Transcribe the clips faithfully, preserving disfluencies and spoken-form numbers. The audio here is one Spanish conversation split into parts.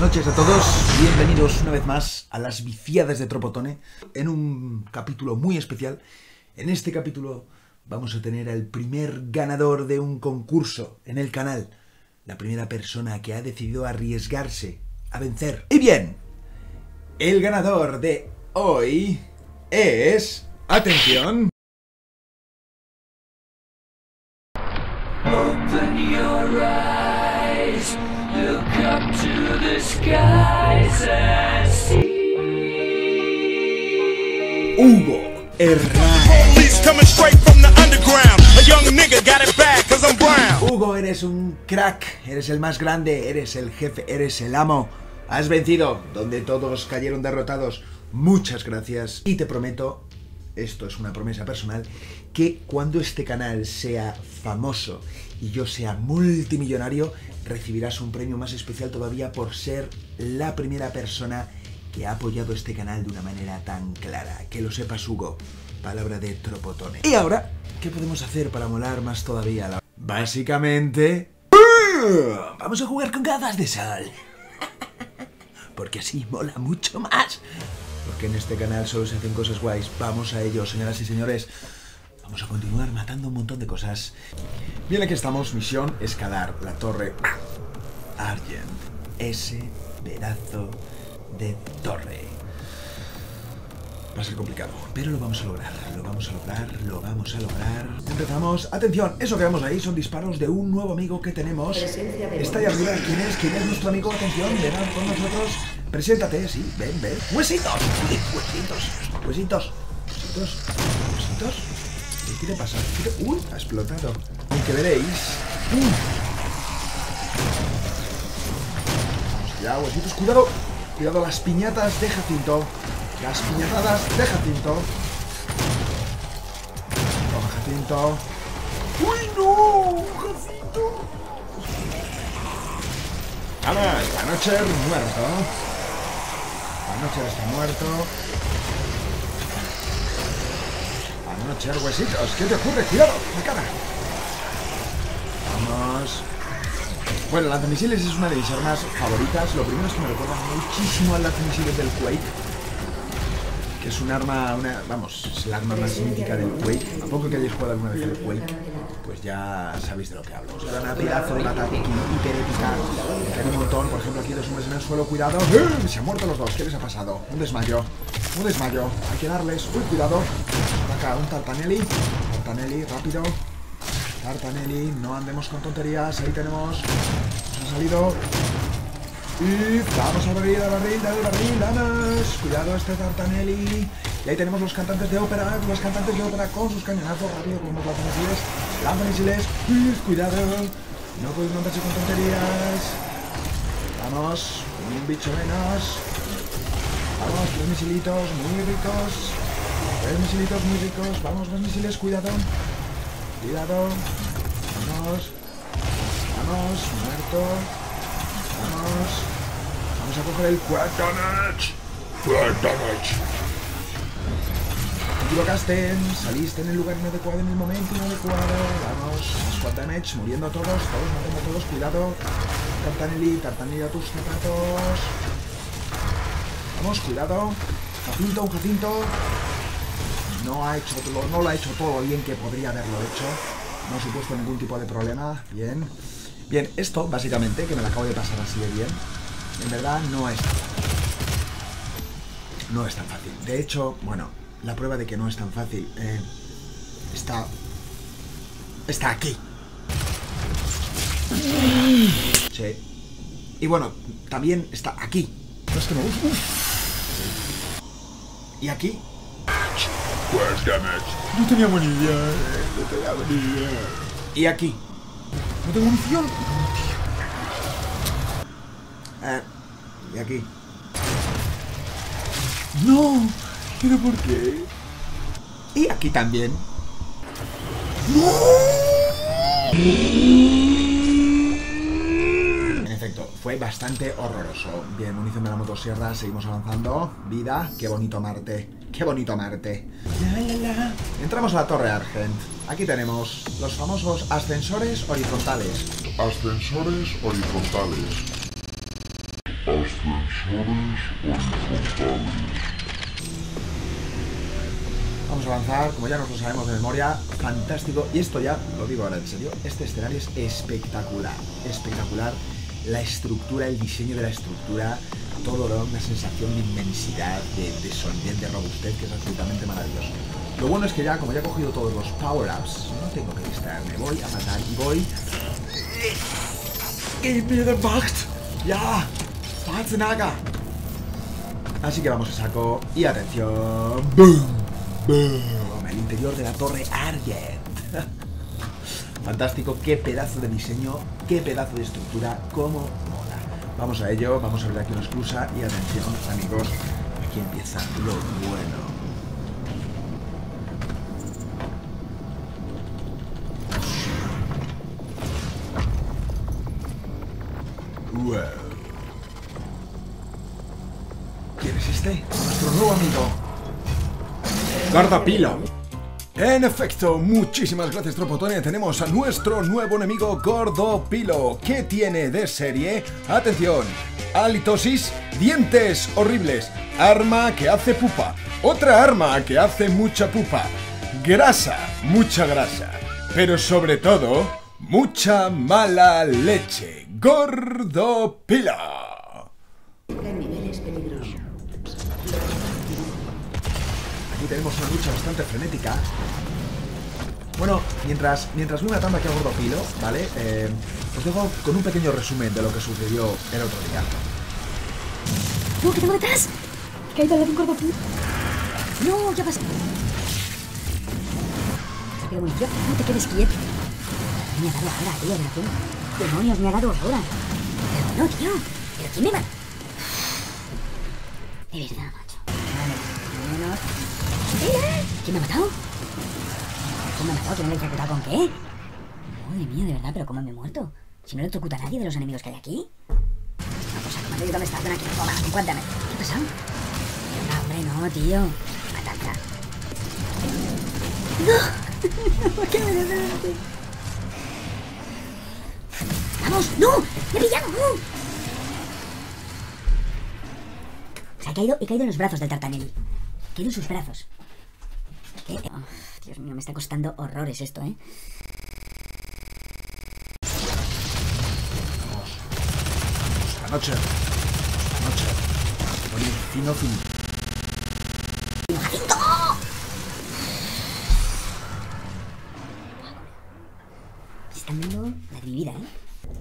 noches a todos, bienvenidos una vez más a las viciadas de Tropotone, en un capítulo muy especial. En este capítulo vamos a tener al primer ganador de un concurso en el canal, la primera persona que ha decidido arriesgarse a vencer. Y bien, el ganador de hoy es... ¡atención! Open your eyes, look up to the skies and see. Hugo Hernández. Hugo, eres un crack, eres el más grande, eres el jefe, eres el amo. Has vencido donde todos cayeron derrotados. Muchas gracias. Y te prometo, esto es una promesa personal, que cuando este canal sea famoso y yo sea multimillonario, recibirás un premio más especial todavía por ser la primera persona que ha apoyado este canal de una manera tan clara. Que lo sepas, Hugo. Palabra de Tropotone. Y ahora, ¿qué podemos hacer para molar más todavía? Básicamente... vamos a jugar con gafas de sol. Porque así mola mucho más. Porque en este canal solo se hacen cosas guays. Vamos a ello, señoras y señores. Vamos a continuar matando un montón de cosas. Bien, aquí estamos. Misión: escalar la torre Argent. Ese pedazo de torre. Va a ser complicado, pero lo vamos a lograr. Lo vamos a lograr, lo vamos a lograr. Empezamos. Atención, eso que vemos ahí son disparos de un nuevo amigo que tenemos. Está ahí arriba. ¿Quién es? ¿Quién es nuestro amigo? Atención, verán con nosotros. Preséntate, sí, ven, ven. ¡Huesitos! ¡Huesitos! ¡Huesitos! ¡Huesitos! ¡Huesitos! ¿Qué te pasa? ¿Qué te... ¡Uy! Ha explotado. Aunque veréis... ¡Uy! Vamos allá, huesitos. ¡Cuidado! Cuidado, las piñatas de Jacinto. Las piñatadas de Jacinto. Toma, Jacinto. ¡Uy, no! ¡Jacinto! ¡Vamos! Panocher muerto. Panocher está muerto. Panocher, huesitos. ¿Qué te ocurre? ¡Cuidado! ¡La cara! Vamos. Bueno, el lanzamisiles es una de mis armas favoritas. Lo primero es que me recuerda muchísimo al lanzamisiles del Quake. Que es un arma, una, vamos, es el arma más mítica del Quake. A poco que hayáis jugado alguna vez el Quake, pues ya sabéis de lo que hablo. Os da una pedazo de ataque hiperépica, que hay un montón. Por ejemplo, aquí dos hombres en el suelo, cuidado. ¡Eh! Se han muerto los dos. ¿Qué les ha pasado? Un desmayo. Un desmayo. Hay que darles. Uy, cuidado. Acá un Tartanelli. Tartanelli, rápido. Tartanelli, no andemos con tonterías. Ahí tenemos. Nos ha salido. Y vamos al barril, al barril, al barril, vamos. Cuidado, este Tartanelli. Y ahí tenemos los cantantes de ópera, los cantantes de ópera con sus cañonazos, rápido, con los lanzamisiles. Lanzamisiles, y cuidado. No podéis montarse con tonterías. Vamos, un bicho menos. Vamos, tres misilitos muy ricos. Tres misilitos muy ricos. Vamos, los misiles, cuidado. Cuidado. Vamos. Vamos, muerto. Vamos. Vamos a coger el Quake Damage. Quake Damage. Te equivocaste. Saliste en el lugar inadecuado, en el momento inadecuado. Vamos. Quake Damage. Muriendo todos. Todos, matando a todos. Cuidado. Tartanelli. Tartanelli a tus zapatos. Vamos, cuidado. Jacinto, un Jacinto. No ha hecho todo, no lo ha hecho todo bien que podría haberlo hecho. No ha supuesto ningún tipo de problema. Bien. Bien, esto, básicamente, que me lo acabo de pasar así de bien, en verdad no es tan fácil. No es tan fácil. De hecho, bueno, la prueba de que no es tan fácil eh, está... Está aquí. Sí. Y bueno, también está aquí. No es que me gusta. Y aquí. No tenía buena idea. No tenía buena idea. Y aquí. No tengo munición. Eh, y aquí. No. ¿Pero por qué? Y aquí también. ¡No! En efecto, fue bastante horroroso. Bien, munición de la motosierra. Seguimos avanzando. Vida. Qué bonito Marte. Qué bonito Marte. La, la, la. Entramos a la Torre Argent. Aquí tenemos los famosos ascensores horizontales. Ascensores horizontales. Ascensores Vamos a avanzar, como ya nos lo sabemos de memoria. Fantástico, y esto ya, lo digo ahora en serio, este escenario es espectacular. Espectacular, la estructura, el diseño de la estructura, todo da una sensación de inmensidad, de, de solidez, de robustez, que es absolutamente maravilloso. Lo bueno es que ya, como ya he cogido todos los power-ups, no tengo que distraerme, voy a matar y voy... ¡Give me the Macht! ¡Ya! ¡Schwarzenegger! Así que vamos a saco y atención. ¡Boom! ¡Boom! El interior de la torre Argent. Fantástico, qué pedazo de diseño, qué pedazo de estructura, cómo mola. Vamos a ello, vamos a ver aquí una exclusa y atención, amigos, aquí empieza lo bueno. Wow. ¿Quién es este? Nuestro nuevo amigo Gordopilo. En efecto, muchísimas gracias, Tropotone. Tenemos a nuestro nuevo enemigo Gordopilo. ¿Qué tiene de serie? Atención, halitosis, dientes horribles, arma que hace pupa, otra arma que hace mucha pupa, grasa, mucha grasa, pero sobre todo, mucha mala leche. Gordopilo. En niveles peligrosos. Aquí tenemos una lucha bastante frenética. Bueno, mientras, mientras voy matando aquí a Gordopilo, ¿vale? Eh, os dejo con un pequeño resumen de lo que sucedió el otro día. ¡No, que tengo detrás! ¡Que hay de un Gordopilo! ¡No, ya pasa! Pero bueno, yo no te quedes quieto. Me ha dado ahora, tío, de la pena. ¡Demonios, me ha dado ahora! Pero no, tío. ¿Pero quién me va? De verdad, macho. Vale, menos... ¿Eh? ¿Quién me ha matado? ¿Quién me ha matado? ¿Quién me ha electrocutado con qué? Madre mía, de verdad, pero ¿cómo me he muerto? Si no electrocuta a nadie de los enemigos que hay aquí. No, pues comandante, ¿dónde estás? Ven aquí, toma, encuéntrame. ¿Qué ha pasado? No, hombre, no, tío. Matata. ¡No! ¿Qué me hace? ¡Vamos! ¡No! ¡Me he pillado! ¡Uh! O sea, he caído, he caído en los brazos del Tartanelli. He caído en sus brazos. ¿Qué? Oh, Dios mío, me está costando horrores esto, ¿eh? Esta noche. Esta noche. Por el fino fin. ¡Jacinto! Se están dando la de mi vida, ¿eh?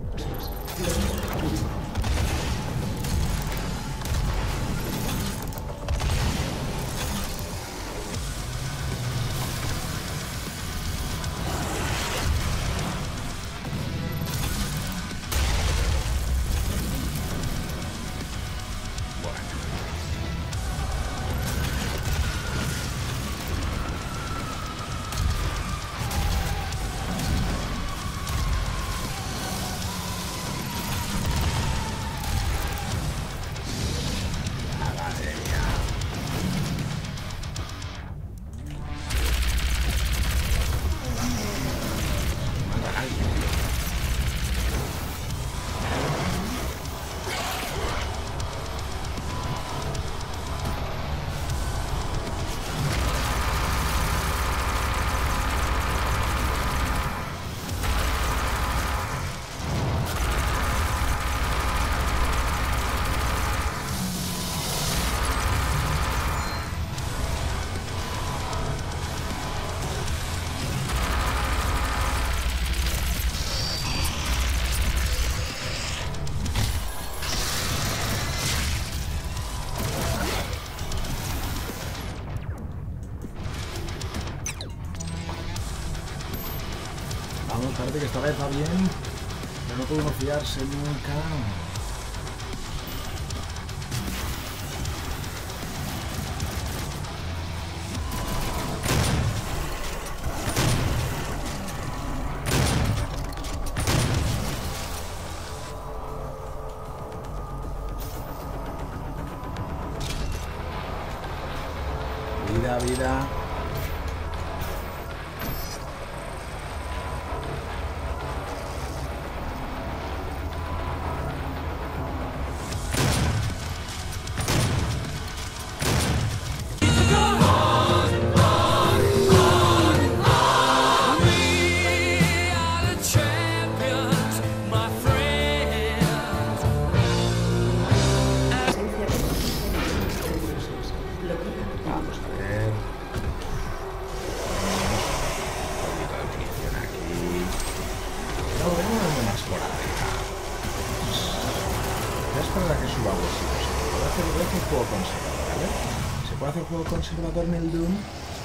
Vamos, parece que esta vez va bien, pero no podemos fiarse nunca. Vida, vida. juego conservador, ¿vale? ¿Se puede hacer juego conservador en el Doom?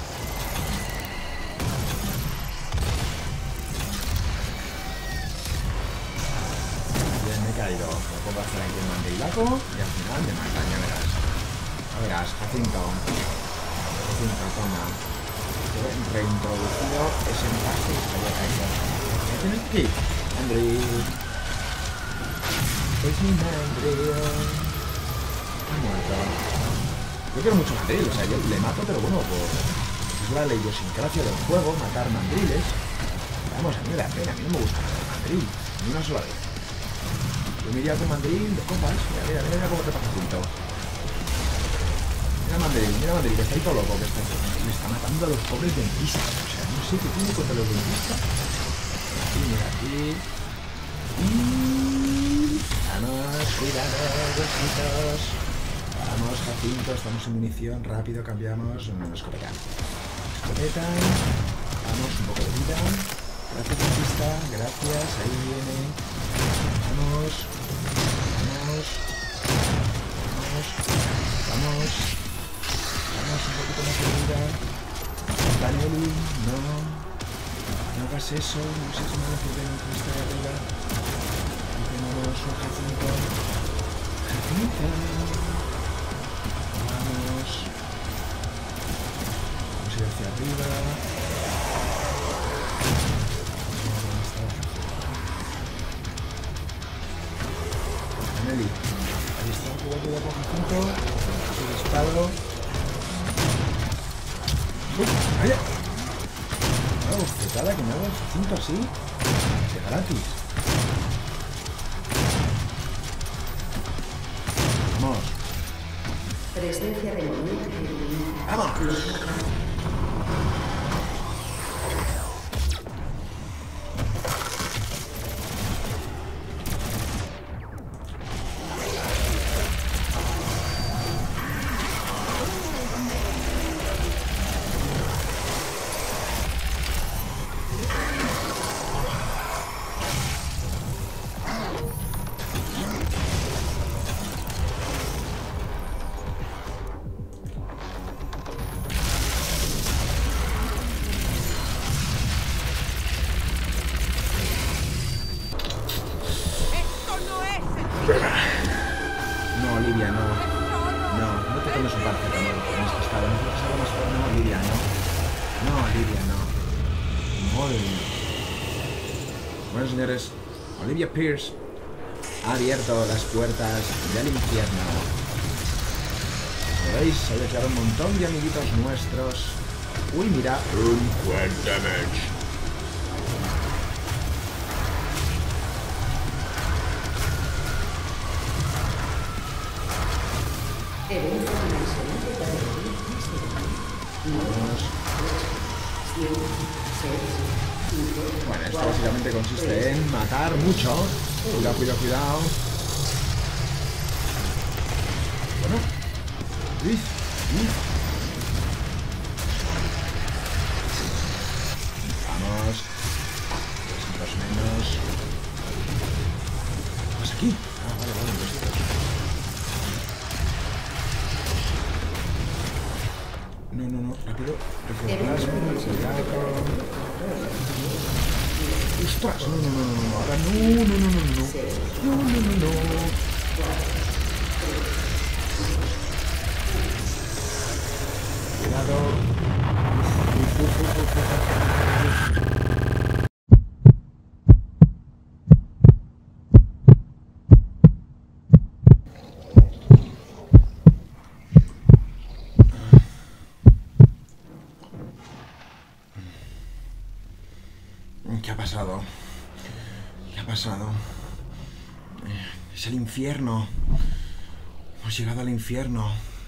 Bien, me he caído. Me pongo a hacer aquí el mandrilaco y al final me matan, ya verás. Ya verás, Jacinto. Jacinto, toma. Reintroducido ese enlace que se había caído. ¿Qué tienes aquí? Mandril. Es mi mandril. Ha muerto. Yo quiero mucho mandril, o sea, yo le mato, pero bueno, por... es la idiosincrasia del juego, matar mandriles. Vamos, a mí me da pena, a mí no me gusta matar mandril, ni una sola vez. Yo me iría con mandril de copas, mira, mira, mira cómo te pasa junto. Mira mandril, mira mandril, que está ahí todo loco, que está, me está matando a los pobres dentistas. O sea, no sé qué tiene contra los dentistas. Aquí, mira, aquí. Y... vamos, cuidado, besitos. Vamos, Jacinto, estamos en munición, rápido, cambiamos, una escopeta. Escopeta, vamos, un poco de vida. Gracias, dentista, gracias, ahí viene. Vamos, vamos, vamos, vamos, vamos, un poquito más de vida. Danelli, no, no hagas eso, no seas malo que tengo que estar arriba. Y tenemos un Jacinto. Jacinto. Vamos. Vamos a ir hacia arriba. Danelli. Ahí está, cuidado, cuidado con Jacinto. Su disparo. ¡Uy! ¡Vaya! Una bofetada que me hago el Jacinto así. De gratis. Vamos. Presencia de movimiento. ¡Vamos! No, Olivia, no. No, no te tomes un paracetamol en este estado. No te algo más fuerte. No, Olivia, no. No, Olivia, no. Muy bien. Bueno, señores, Olivia Pierce ha abierto las puertas del infierno. Como veis, se declarado un montón de amiguitos nuestros. Uy, mira. Un quad damage. Bueno, esto básicamente consiste en matar mucho. Cuidado, cuidado, cuidado. Bueno. Uy, uy. Vamos. Dos menos. ¿Qué pasa aquí? Ah, vale, vale, dos. No, no, no, rápido. Reflejplasma, cuidado. ¡Ostras! No, no, no, no, no, ahora no, no, no, no, no. No, no, no, no. Cuidado. Uf, uf, uf, uf, uf. ¿Qué ha pasado? ¿Qué ha pasado? Es el infierno. Hemos llegado al infierno.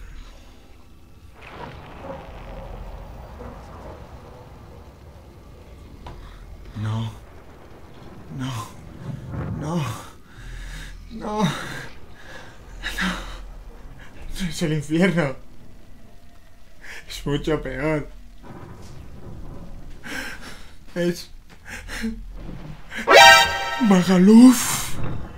No. No. No. No. No. Es el infierno. Es mucho peor. Es... Magaluf.